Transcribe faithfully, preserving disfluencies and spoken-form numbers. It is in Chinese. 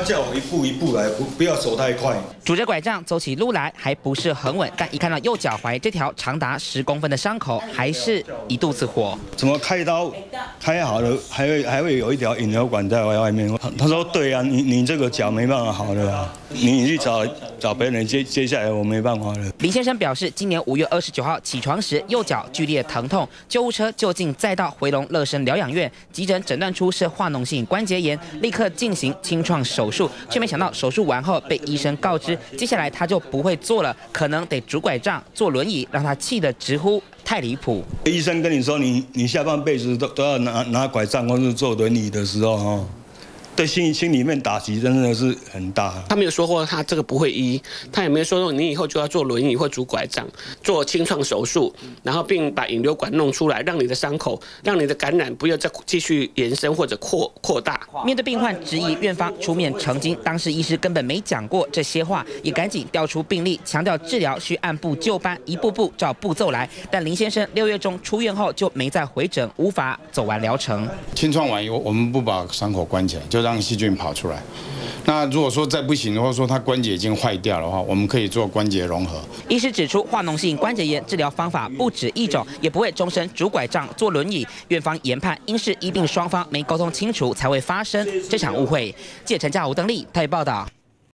叫我一步一步来，不不要走太快。 拄着拐杖走起路来还不是很稳，但一看到右脚踝这条长达十公分的伤口，还是一肚子火。 怎么开刀开好了，还会还会有一条引流管在外面？他说：“对啊，你你这个脚没办法好了、啊，你去找找别人接接下来我没办法了。” 林先生表示，今年五月二十九号起床时右脚剧烈疼痛，救护车就近载到回龙乐生疗养院，急诊诊断出是化脓性关节炎，立刻进行清创手术，却没想到手术完后被医生告知，接下来他就不会做了，可能得拄拐杖、坐轮椅，让他气得直呼太离谱。 医生跟你说你你下半辈子都都要拿拿拐杖或是坐轮椅的时候，哦。对心心里面打击真的是很大。 他没有说过他这个不会医，他也没有说你以后就要坐轮椅或拄拐杖，做清创手术，然后并把引流管弄出来，让你的伤口、让你的感染不要再继续延伸或者扩扩大。 面对病患质疑，院方出面澄清，当时医师根本没讲过这些话，也赶紧调出病历，强调治疗需按部就班，一步步照步骤来。但林先生六月中出院后就没再回诊，无法走完疗程。 清创完以后，我们不把伤口关起来，就让细菌跑出来。那如果说再不行，或者说他关节已经坏掉的话，我们可以做关节融合。 医师指出，化脓性关节炎治疗方法不止一种，也不会终身拄拐杖、坐轮椅。院方研判，应是医病双方没沟通清楚，才会发生这场误会。记者陈家武、邓丽台北报道。